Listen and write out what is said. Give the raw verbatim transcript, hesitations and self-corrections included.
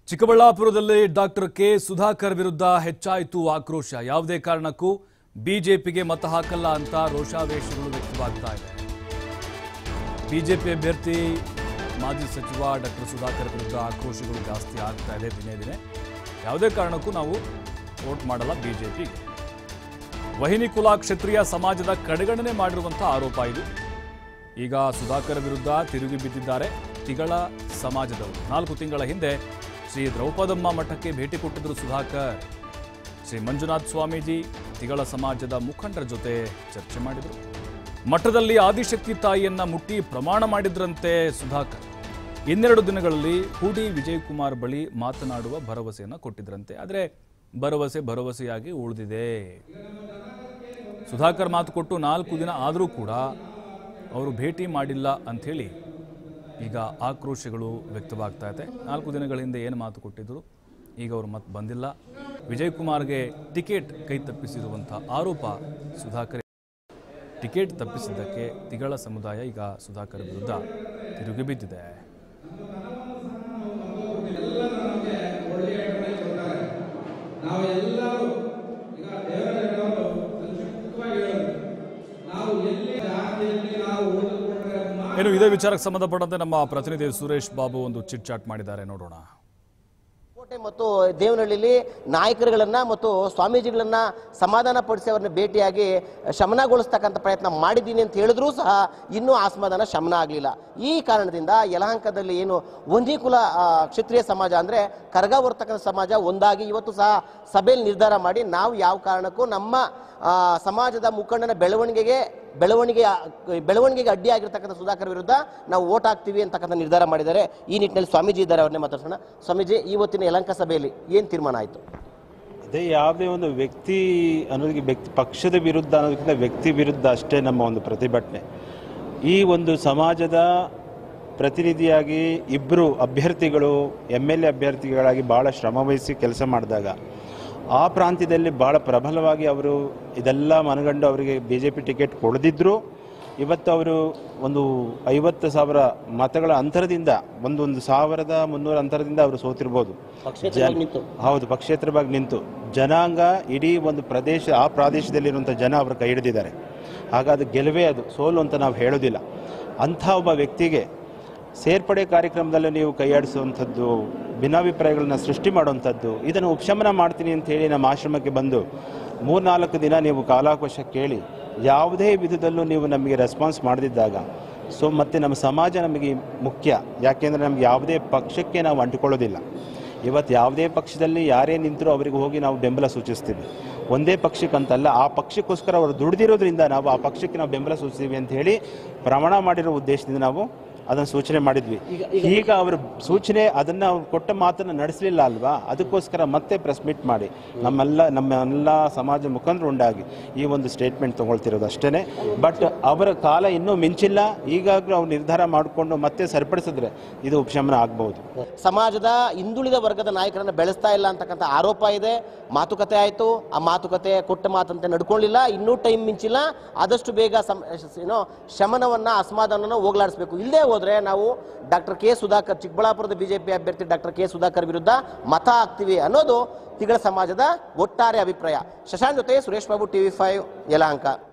ಚಿಕ್ಕಬಳ್ಳಾಪುರದಲ್ಲಿ doctor K Sudhakar ವಿರುದ್ಧ ಹೆಚ್ಚಾಯಿತು ಆಕ್ರೋಶ. ಯಾವುದೇ ಕಾರಣಕ್ಕೂ ಬಿಜೆಪಿಗೆ ಮತ ಹಾಕಲ್ಲ ಅಂತ ರೋಷಾವೇಶಗಳು ವ್ಯಕ್ತವಾಗ್ತಾ ಇದೆ. ಬಿಜೆಪಿ ಅಭ್ಯರ್ಥಿ ಮಾಜಿ ಸಚಿವ ಡಾಕ್ಟರ್ ಸುಧಾಕರ್ ವಿರುದ್ಧ ಆಕ್ರೋಶಗಳು ಜಾಸ್ತಿ ಆಗ್ತಾ ಇದೆ ದಿನೇ ದಿನೇ. ಯಾವುದೇ ಕಾರಣಕ್ಕೂ ನಾವು ವೋಟ್ ಮಾಡಲ್ಲ ಬಿಜೆಪಿಗೆ. ವಹಿನಿ ಕುಲ ಕ್ಷತ್ರಿಯ ಸಮಾಜದ ಕಡೆಗಣನೆ ಮಾಡಿರುವಂಥ ಆರೋಪ ಇದು. ಈಗ ಸುಧಾಕರ್ ವಿರುದ್ಧ ತಿರುಗಿ ಬಿದ್ದಿದ್ದಾರೆ ತಿಗಳ ಸಮಾಜದವರು. ನಾಲ್ಕು ತಿಂಗಳ ಹಿಂದೆ ಶ್ರೀ ದ್ರೌಪದಮ್ಮ ಮಠಕ್ಕೆ ಭೇಟಿ ಕೊಟ್ಟಿದ್ದರು ಸುಧಾಕರ್. ಶ್ರೀ ಮಂಜುನಾಥ ಸ್ವಾಮೀಜಿ ತಿಗಳ ಸಮಾಜದ ಮುಖಂಡರ ಜೊತೆ ಚರ್ಚೆ ಮಾಡಿದರು. ಮಠದಲ್ಲಿ ಆದಿಶಕ್ತಿ ತಾಯಿಯನ್ನ ಮುಟ್ಟಿ ಪ್ರಮಾಣ ಮಾಡಿದ್ರಂತೆ ಸುಧಾಕರ್. ಇನ್ನೆರಡು ದಿನಗಳಲ್ಲಿ ಹೂಡಿ ವಿಜಯಕುಮಾರ್ ಬಳಿ ಮಾತನಾಡುವ ಭರವಸೆಯನ್ನು ಕೊಟ್ಟಿದ್ರಂತೆ. ಆದರೆ ಭರವಸೆ ಭರವಸೆಯಾಗಿ ಉಳಿದಿದೆ. ಸುಧಾಕರ್ ಮಾತು ಕೊಟ್ಟು ನಾಲ್ಕು ದಿನ ಆದರೂ ಕೂಡ ಅವರು ಭೇಟಿ ಮಾಡಿಲ್ಲ ಅಂಥೇಳಿ ಈಗ ಆಕ್ರೋಶಗಳು ವ್ಯಕ್ತವಾಗ್ತಾ ಇದೆ. ನಾಲ್ಕು ದಿನಗಳ ಹಿಂದೆ ಏನು ಮಾತು ಕೊಟ್ಟಿದ್ದರು, ಈಗ ಅವರು ಮತ್ತೆ ಬಂದಿಲ್ಲ. ವಿಜಯಕುಮಾರ್ಗೆ ಟಿಕೆಟ್ ಕೈ ತಪ್ಪಿಸಿರುವಂಥ ಆರೋಪ ಸುಧಾಕರ್. ಟಿಕೆಟ್ ತಪ್ಪಿಸಿದ್ದಕ್ಕೆ ತಿಗಳ ಸಮುದಾಯ ಈಗ ಸುಧಾಕರ್ ವಿರುದ್ಧ ತಿರುಗಿ ಬಿದ್ದಿದೆ. ಏನು ಇದೇ ವಿಚಾರಕ್ಕೆ ಸಂಬಂಧಪಟ್ಟಂತೆ ನಮ್ಮ ಪ್ರತಿನಿಧಿ ಸುರೇಶ್ ಬಾಬು ಒಂದು ಚಿಟ್ ಚಾಟ್ ಮಾಡಿದ್ದಾರೆ, ನೋಡೋಣ. ಕೋಟೆ ಮತ್ತು ದೇವನಹಳ್ಳಿಯಲ್ಲಿ ನಾಯಕರುಗಳನ್ನ ಮತ್ತು ಸ್ವಾಮೀಜಿಗಳನ್ನ ಸಮಾಧಾನ ಪಡಿಸಿ ಅವರನ್ನ ಭೇಟಿಯಾಗಿ ಶಮನಗೊಳಿಸ್ತಕ್ಕಂಥ ಪ್ರಯತ್ನ ಮಾಡಿದ್ದೀನಿ ಅಂತ ಹೇಳಿದ್ರೂ ಸಹ ಇನ್ನೂ ಅಸಮಾಧಾನ ಶಮನ ಆಗಲಿಲ್ಲ. ಈ ಕಾರಣದಿಂದ ಯಲಹಂಕದಲ್ಲಿ ಏನು ಒಂದೇ ಕುಲ ಕ್ಷತ್ರಿಯ ಸಮಾಜ ಅಂದರೆ ಕರಗ ಹೊರತಕ್ಕಂಥ ಸಮಾಜ ಒಂದಾಗಿ ಇವತ್ತು ಸಹ ಸಭೆಯಲ್ಲಿ ನಿರ್ಧಾರ ಮಾಡಿ ನಾವು ಯಾವ ಕಾರಣಕ್ಕೂ ನಮ್ಮ ಸಮಾಜದ ಮುಖಂಡನ ಬೆಳವಣಿಗೆಗೆ ಬೆಳವಣಿಗೆ ಬೆಳವಣಿಗೆಗೆ ಅಡ್ಡಿಯಾಗಿರ್ತಕ್ಕಂಥ ಸುಧಾಕರ್ ವಿರುದ್ಧ ನಾವು ವೋಟ್ ಹಾಕ್ತೀವಿ ಅಂತಕ್ಕಂಥ ನಿರ್ಧಾರ ಮಾಡಿದ್ದಾರೆ. ಈ ನಿಟ್ಟಿನಲ್ಲಿ ಸ್ವಾಮೀಜಿ ಇದ್ದಾರೆ, ಅವ್ರನ್ನೇ ಮಾತಾಡ್ಸೋಣ. ಸ್ವಾಮೀಜಿ, ಇವತ್ತಿನ ಯಲಹಂಕ ಸಭೆಯಲ್ಲಿ ಏನು ತೀರ್ಮಾನ ಆಯಿತು? ಅದೇ ಯಾವುದೇ ಒಂದು ವ್ಯಕ್ತಿ ಅನ್ನೋದಕ್ಕೆ ವ್ಯಕ್ತಿ ಪಕ್ಷದ ವಿರುದ್ಧ ಅನ್ನೋದಕ್ಕಿಂತ ವ್ಯಕ್ತಿ ವಿರುದ್ಧ ಅಷ್ಟೇ ನಮ್ಮ ಒಂದು ಪ್ರತಿಭಟನೆ. ಈ ಒಂದು ಸಮಾಜದ ಪ್ರತಿನಿಧಿಯಾಗಿ ಇಬ್ಬರು ಅಭ್ಯರ್ಥಿಗಳು ಎಮ್ ಎಲ್ ಎ ಅಭ್ಯರ್ಥಿಗಳಾಗಿ ಭಾಳ ಶ್ರಮವಹಿಸಿ ಕೆಲಸ ಮಾಡಿದಾಗ ಆ ಪ್ರಾಂತ್ಯದಲ್ಲಿ ಭಾಳ ಪ್ರಬಲವಾಗಿ ಅವರು ಇದೆಲ್ಲ ಮನಗಂಡು ಅವರಿಗೆ ಬಿ ಜೆ ಪಿ ಟಿಕೆಟ್ ಕೊಡದಿದ್ದರು. ಇವತ್ತು ಅವರು ಒಂದು ಐವತ್ತು ಸಾವಿರ ಮತಗಳ ಅಂತರದಿಂದ ಒಂದೊಂದು ಸಾವಿರದ ಮುನ್ನೂರ ಅಂತರದಿಂದ ಅವರು ಸೋತಿರ್ಬೋದು. ಹೌದು, ಪಕ್ಷೇತರವಾಗಿ ನಿಂತು ಜನಾಂಗ ಇಡೀ ಒಂದು ಪ್ರದೇಶ ಆ ಪ್ರದೇಶದಲ್ಲಿರುವಂಥ ಜನ ಅವರ ಕೈ ಹಿಡಿದಿದ್ದಾರೆ. ಹಾಗಾದ ಗೆಲುವೇ ಅದು, ಸೋಲು ಅಂತ ನಾವು ಹೇಳೋದಿಲ್ಲ. ಅಂಥ ಒಬ್ಬ ವ್ಯಕ್ತಿಗೆ ಸೇರ್ಪಡೆ ಕಾರ್ಯಕ್ರಮದಲ್ಲಿ ನೀವು ಕೈಯಾಡಿಸುವಂಥದ್ದು, ಭಿನ್ನಾಭಿಪ್ರಾಯಗಳನ್ನ ಸೃಷ್ಟಿ ಮಾಡುವಂಥದ್ದು, ಇದನ್ನು ಉಪಶಮನ ಮಾಡ್ತೀನಿ ಅಂತ ಹೇಳಿ ನಮ್ಮ ಆಶ್ರಮಕ್ಕೆ ಬಂದು ಮೂರ್ನಾಲ್ಕು ದಿನ ನೀವು ಕಾಲಾವಕಾಶ ಕೇಳಿ ಯಾವುದೇ ವಿಧದಲ್ಲೂ ನೀವು ನಮಗೆ ರೆಸ್ಪಾನ್ಸ್ ಮಾಡದಿದ್ದಾಗ ಸೊ ಮತ್ತು ನಮ್ಮ ಸಮಾಜ ನಮಗೆ ಮುಖ್ಯ. ಯಾಕೆಂದರೆ ನಮಗೆ ಯಾವುದೇ ಪಕ್ಷಕ್ಕೆ ನಾವು ಅಂಟಿಕೊಳ್ಳೋದಿಲ್ಲ. ಇವತ್ತು ಯಾವುದೇ ಪಕ್ಷದಲ್ಲಿ ಯಾರೇ ನಿಂತರೂ ಅವರಿಗೆ ಹೋಗಿ ನಾವು ಬೆಂಬಲ ಸೂಚಿಸ್ತೀವಿ. ಒಂದೇ ಪಕ್ಷಕ್ಕಂತಲ್ಲ, ಆ ಪಕ್ಷಕ್ಕೋಸ್ಕರ ಅವರು ದುಡಿದಿರೋದ್ರಿಂದ ನಾವು ಆ ಪಕ್ಷಕ್ಕೆ ನಾವು ಬೆಂಬಲ ಸೂಚಿಸ್ತೀವಿ ಅಂತ ಹೇಳಿ ಪ್ರಮಾಣ ಮಾಡಿರೋ ಉದ್ದೇಶದಿಂದ ನಾವು ಅದನ್ನು ಸೂಚನೆ ಮಾಡಿದ್ವಿ. ಈಗ ಅವರ ಸೂಚನೆ ಅದನ್ನು ಅವ್ರು ಕೊಟ್ಟ ಮಾತನ್ನು ನಡೆಸಲಿಲ್ಲ ಅಲ್ವಾ, ಅದಕ್ಕೋಸ್ಕರ ಮತ್ತೆ ಪ್ರೆಸ್ ಮೀಟ್ ಮಾಡಿ ನಮ್ಮೆಲ್ಲ ನಮ್ಮೆಲ್ಲ ಸಮಾಜ ಮುಖಂಡರು ಉಂಡಾಗಿ ಈ ಒಂದು ಸ್ಟೇಟ್ಮೆಂಟ್ ತೊಗೊಳ್ತಿರೋದು ಅಷ್ಟೇ. ಬಟ್ ಅವರ ಕಾಲ ಇನ್ನೂ ಮಿಂಚಿಲ್ಲ. ಈಗಾಗಲೂ ಅವ್ರು ನಿರ್ಧಾರ ಮಾಡಿಕೊಂಡು ಮತ್ತೆ ಸರಿಪಡಿಸಿದ್ರೆ ಇದು ಉಪಶಮನ ಆಗ್ಬಹುದು. ಸಮಾಜದ ಹಿಂದುಳಿದ ವರ್ಗದ ನಾಯಕರನ್ನು ಬೆಳೆಸ್ತಾ ಇಲ್ಲ ಅಂತಕ್ಕಂಥ ಆರೋಪ ಇದೆ. ಮಾತುಕತೆ ಆಯಿತು, ಆ ಮಾತುಕತೆ ಕೊಟ್ಟ ಮಾತಂತೆ ನಡ್ಕೊಳ್ಳಿಲ್ಲ. ಇನ್ನೂ ಟೈಮ್ ಮಿಂಚಿಲ್ಲ. ಆದಷ್ಟು ಬೇಗ ಸಮ್ ಏನೋ ಶಮನವನ್ನು ಅಸಮಾಧಾನವನ್ನು ಹೋಗ್ಲಾಡಿಸಬೇಕು. ಇಲ್ಲದೆ ಹೋದರೆ ನಾವು ಡಾಕ್ಟರ್ ಕೆ ಸುಧಾಕರ್, ಚಿಕ್ಕಬಳ್ಳಾಪುರದ ಬಿಜೆಪಿ ಅಭ್ಯರ್ಥಿ ಡಾಕ್ಟರ್ ಕೆ ಸುಧಾಕರ್ ವಿರುದ್ಧ ಮತ ಹಾಕ್ತೀವಿ ಅನ್ನೋದು ತಿಗಳ ಸಮಾಜದ ಒಟ್ಟಾರೆ ಅಭಿಪ್ರಾಯ. ಶಶಾಂಕ್ ಜೊತೆ ಸುರೇಶ್ ಬಾಬು, ಟಿವಿ ಫೈವ್, ಯಲಹಂಕ.